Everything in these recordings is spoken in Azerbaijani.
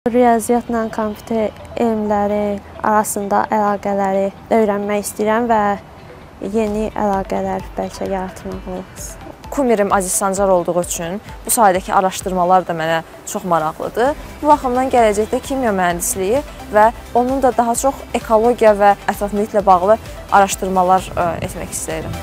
Riyaziyyatla kompüter elmləri arasında əlaqələri öyrənmək istəyirəm və yeni əlaqələr bəlkə yaratmaq. Kumirim Aziz Sancar olduğu üçün bu sahədəki araşdırmalar da mənə çox maraqlıdır. Bu baxımdan gələcəkdə kimya mühəndisliyi və onun da daha çox ekologiya və ətraf mühitlə bağlı araşdırmalar etmək istəyirəm.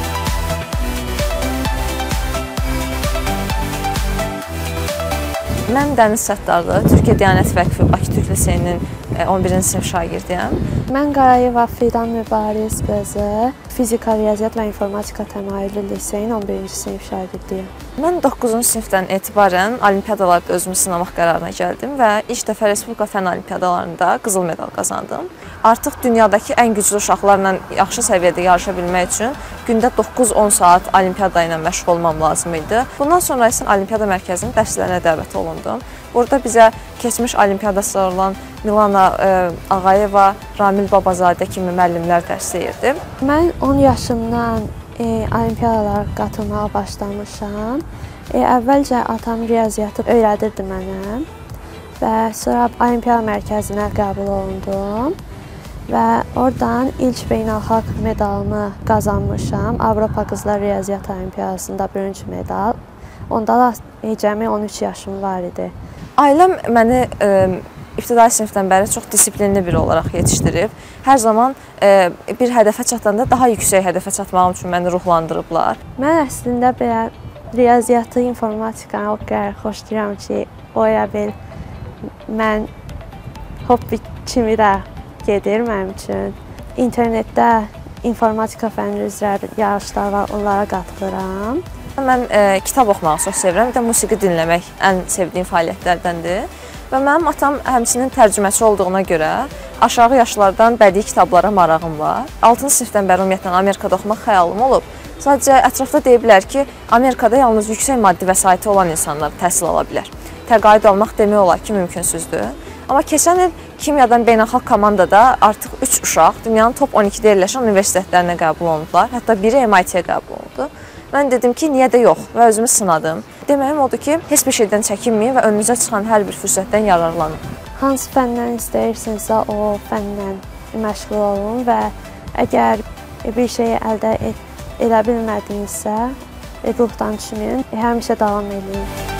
Mən Dəniz Səttarlı, Türkiyə Diyanət Vəqfi Bakı Türk Liseyinin 11-ci sinif şagirdiyəm. Mən Qarayeva Fidan Mübariz qızı, Fizika, Riyaziyyat və İnformatika təmayüllü liseyin 11-ci sinif şagirdiyəm. Mən 9-cu sinifdən etibarən olimpiadalarda özümü sınamaq qərarına gəldim və ilk dəfə Respublika Fənn Olimpiadalarında qızıl medal qazandım. Artıq dünyadakı ən güclü uşaqlarla yaxşı səviyyədə yarışa bilmək üçün gündə 9-10 saat olimpiada ilə məşğul olmam lazım idi. Bundan sonra isə Olimpiada Mərkəzinin dərslərinə dəvət olundum. Burada bizə keçmiş olimpiadası olan Milana Ağayeva, Ramil Babazadə kimi müəllimlər dərs deyirdi. Mən 10 yaşımdan olimpiadalara qatılmağa başlamışam. Əvvəlcə atam riyaziyyatı öyrədirdi mənə və sonra Olimpiada Mərkəzinə qəbul olundum. Və oradan ilk beynəlxalq medalımı qazanmışam. Avropa Qızlar Riyaziyyat Olimpiadasında bürünc medal. Onda da cəmi 13 yaşım var idi. Ailəm məni ibtidai sinifdən bəri çox disiplinli biri olaraq yetişdirib. Hər zaman bir hədəfə çatanda daha yüksək hədəfə çatmağım üçün məni ruhlandırıblar. Mən əslində belə riyaziyyatı, informatikanı o qədər xoşlayıram ki, o elə bil mən hobbi kimi də gedir mənim üçün. İnternetdə informatika fənni üzrə yarışlar var, onlara qatılıram. Mən kitab oxumağı çox sevirəm, bir də musiqi dinləmək ən sevdiyim fəaliyyətlərdəndir. Və mənim atam həmçinin tərcüməçi olduğuna görə aşağı yaşlardan bədii kitablara marağım var. 6-cı sinifdən bəri ümumiyyətlə Amerikada oxumaq xəyalım olub. Sadəcə ətrafda deyiblər ki, Amerikada yalnız yüksək maddi vəsaiti olan insanlar təhsil ala bilər. Təqaüd almaq demək olar ki, mümkünsüzdür. Amma keçən il kimyadan beynəlxalq komandada artıq 3 uşaq dünyanın top 12-də yerləşən universitetlərinə qəbul olundular. Hətta biri MIT-yə qəbul olundu. Mən dedim ki, niyə də yox və özümü sınadım. Deməyim odur ki, heç bir şeydən çəkinməyin və önünüzə çıxan hər bir fürsətdən yararlanın. Hansı fəndən istəyirsinizsə o fəndən məşğul olun və əgər bir şeyi əldə edə bilmədinizsə, ruhdan düşməyin, həmişə davam edin.